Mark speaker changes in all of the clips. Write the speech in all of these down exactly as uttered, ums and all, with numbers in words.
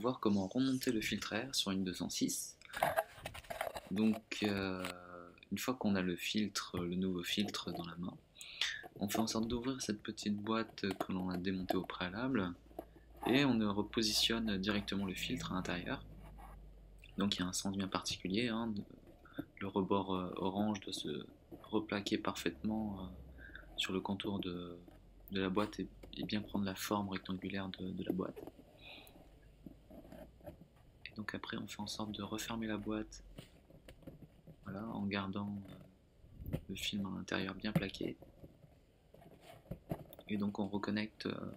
Speaker 1: voir comment remonter le filtre à air sur une deux cent six. Donc euh, une fois qu'on a le filtre, le nouveau filtre dans la main, on fait en sorte d'ouvrir cette petite boîte que l'on a démontée au préalable et on repositionne directement le filtre à l'intérieur. Donc il y a un sens bien particulier, hein, le rebord euh, orange doit se replaquer parfaitement euh, sur le contour de, de la boîte et, et bien prendre la forme rectangulaire de, de la boîte. Et donc après on fait en sorte de refermer la boîte, voilà, en gardant euh, le film à l'intérieur bien plaqué. Et donc on reconnecte euh,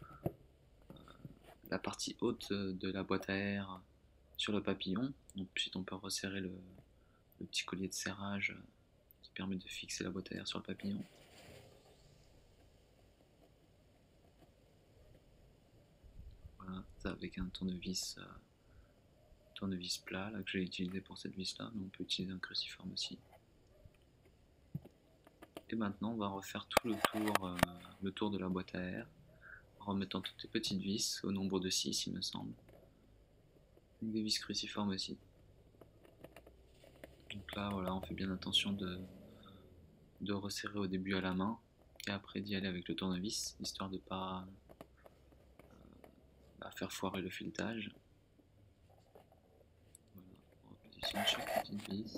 Speaker 1: la partie haute de la boîte à air sur le papillon. Donc ensuite on peut resserrer le, le petit collier de serrage qui permet de fixer la boîte à air sur le papillon. Voilà, ça avec un tournevis, euh, tournevis plat là, que j'ai utilisé pour cette vis là, mais on peut utiliser un cruciforme aussi. Et maintenant on va refaire tout le tour, euh, le tour de la boîte à air, en remettant toutes les petites vis, au nombre de six il me semble. Des vis cruciformes aussi. Donc là voilà, on fait bien attention de, de resserrer au début à la main, et après d'y aller avec le tournevis, histoire de ne pas à faire foirer le filetage. Voilà, on repositionne chaque petite vis.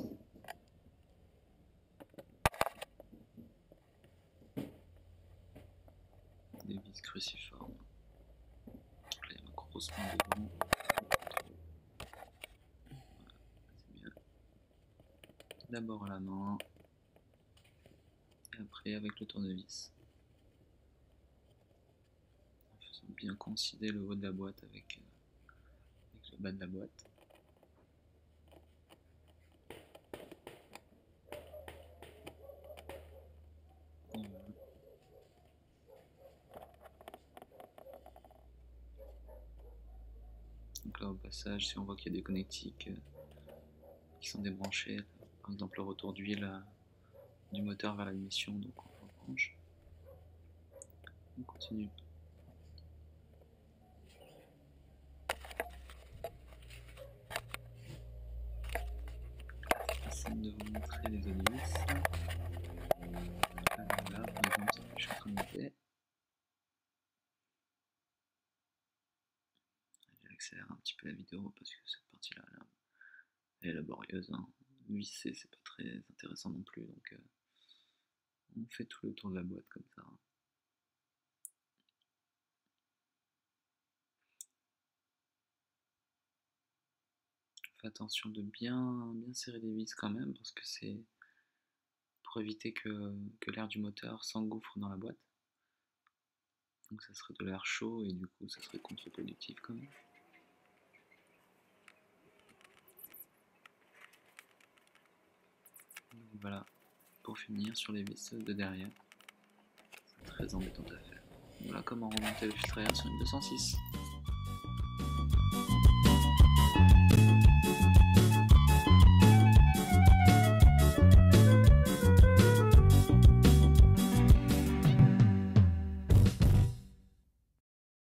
Speaker 1: Des vis cruciformes. Donc là, il y a ma grosse main devant. Voilà, c'est bien. D'abord à la main, et après avec le tournevis. En faisant bien coïncider le haut de la boîte avec, euh, avec le bas de la boîte. Voilà. Donc là au passage, si on voit qu'il y a des connectiques euh, qui sont débranchés, par exemple le retour d'huile euh, du moteur vers l'admission, donc on rebranche. On continue. J'essaie de vous montrer les autres vis. Là, par exemple, celle que je suis en train de monter. J'accélère un petit peu la vidéo parce que cette partie-là, elle est laborieuse. Hein. Visser, c'est pas très intéressant non plus, donc euh, on fait tout le tour de la boîte comme ça. Fais attention de bien, bien serrer les vis quand même, parce que c'est pour éviter que, que l'air du moteur s'engouffre dans la boîte. Donc ça serait de l'air chaud et du coup ça serait contre-productif quand même. Donc voilà, pour finir sur les vis de derrière. C'est très embêtant à faire. Voilà comment remonter le filtre à air sur une deux cent six.